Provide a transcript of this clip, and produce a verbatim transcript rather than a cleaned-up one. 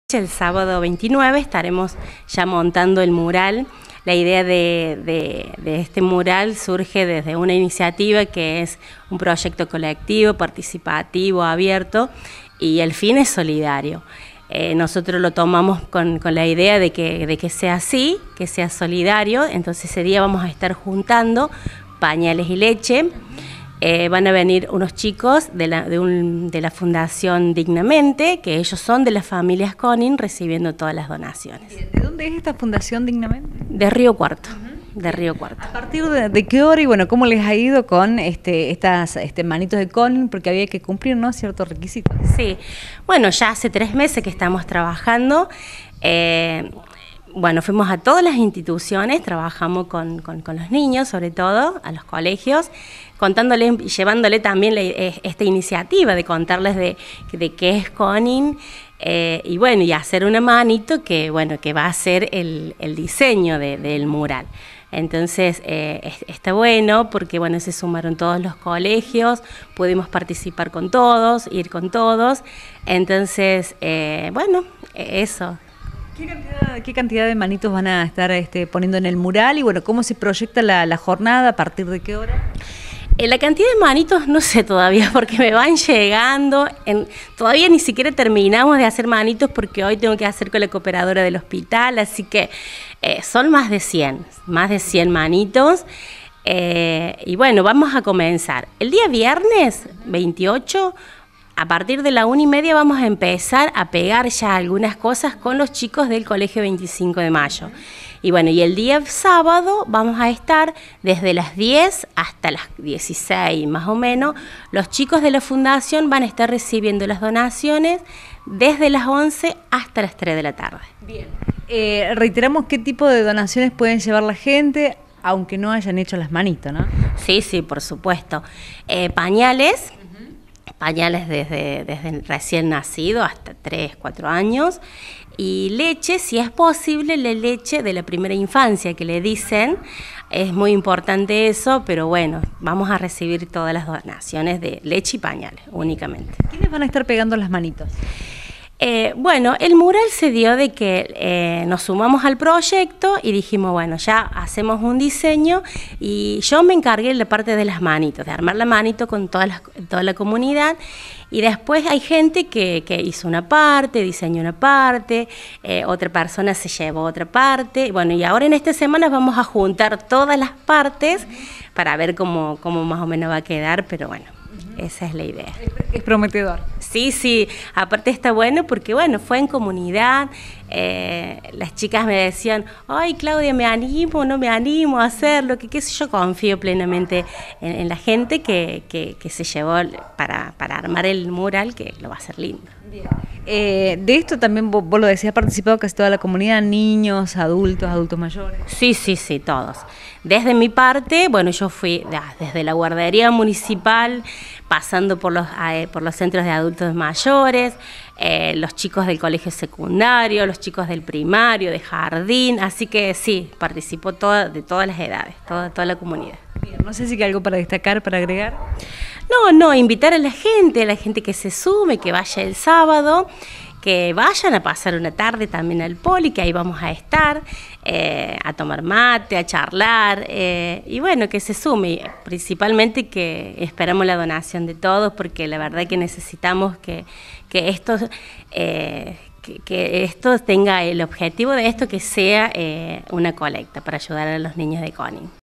El sábado veintinueve estaremos ya montando el mural. La idea de, de, de este mural surge desde una iniciativa que es un proyecto colectivo, participativo, abierto, y el fin es solidario. Eh, nosotros lo tomamos con, con la idea de que, de que sea así, que sea solidario. Entonces ese día vamos a estar juntando pañales y leche. Eh, van a venir unos chicos de la, de, un, de la Fundación Dignamente, que ellos son de las familias Konin, recibiendo todas las donaciones. ¿De dónde es esta Fundación Dignamente? De Río Cuarto, uh-huh. de Río Cuarto. ¿A partir de, de qué hora y bueno, cómo les ha ido con este, estas este, manitos de Konin? Porque había que cumplir, ¿no?, ciertos requisitos. Sí, bueno, ya hace tres meses que estamos trabajando. Eh, Bueno, fuimos a todas las instituciones, trabajamos con, con, con los niños, sobre todo, a los colegios, contándoles y llevándole también la, esta iniciativa de contarles de, de qué es Konin, eh, y bueno, y hacer una manito que, bueno, que va a ser el, el diseño de, del mural. Entonces, eh, está bueno porque, bueno, se sumaron todos los colegios, pudimos participar con todos, ir con todos, entonces, eh, bueno, eso. ¿Qué cantidad, ¿Qué cantidad de manitos van a estar este, poniendo en el mural? Y bueno, ¿cómo se proyecta la, la jornada? ¿A partir de qué hora? Eh, la cantidad de manitos no sé todavía, porque me van llegando. En, todavía ni siquiera terminamos de hacer manitos porque hoy tengo que hacer con la cooperadora del hospital, así que eh, son más de cien, más de cien manitos. Eh, y bueno, vamos a comenzar. El día viernes veintiocho, a partir de la una y media vamos a empezar a pegar ya algunas cosas con los chicos del Colegio veinticinco de mayo. Y bueno, y el día sábado vamos a estar desde las diez hasta las dieciséis más o menos. Los chicos de la fundación van a estar recibiendo las donaciones desde las once hasta las tres de la tarde. Bien. Eh, reiteramos qué tipo de donaciones pueden llevar la gente, aunque no hayan hecho las manitos, ¿no? Sí, sí, por supuesto. Eh, pañales. Pañales desde, desde recién nacido hasta tres, cuatro años, y leche, si es posible, la leche de la primera infancia, que le dicen, es muy importante eso, pero bueno, vamos a recibir todas las donaciones de leche y pañales únicamente. ¿Quiénes van a estar pegando las manitos? Eh, bueno, el mural se dio de que eh, nos sumamos al proyecto y dijimos, bueno, ya hacemos un diseño, y yo me encargué de la parte de las manitos, de armar la manito con toda la, toda la comunidad, y después hay gente que, que hizo una parte, diseñó una parte, eh, otra persona se llevó otra parte, bueno, y ahora en esta semana vamos a juntar todas las partes para ver cómo, cómo más o menos va a quedar, pero bueno, esa es la idea. Es prometedor. Sí, sí, aparte está bueno porque, bueno, fue en comunidad, eh, las chicas me decían, ay, Claudia, me animo, no me animo a hacerlo, que qué sé yo, confío plenamente en, en la gente que, que, que se llevó para, para armar el mural, que lo va a hacer lindo. Bien. Eh, de esto también vos, vos lo decías, ha participado casi toda la comunidad, niños, adultos, adultos mayores. Sí, sí, sí, todos. Desde mi parte, bueno, yo fui desde la guardería municipal, pasando por los, eh, por los centros de adultos mayores, eh, los chicos del colegio secundario, los chicos del primario, de jardín, así que sí, participó toda, de todas las edades, toda, toda la comunidad. Bien, no sé si hay algo para destacar, para agregar. No, no, invitar a la gente, a la gente que se sume, que vaya el sábado, que vayan a pasar una tarde también al Poli, que ahí vamos a estar, eh, a tomar mate, a charlar, eh, y bueno, que se sume, principalmente que esperamos la donación de todos, porque la verdad que necesitamos que, que esto... Eh, Que, que esto tenga el objetivo de esto que sea eh, una colecta para ayudar a los niños de Konin.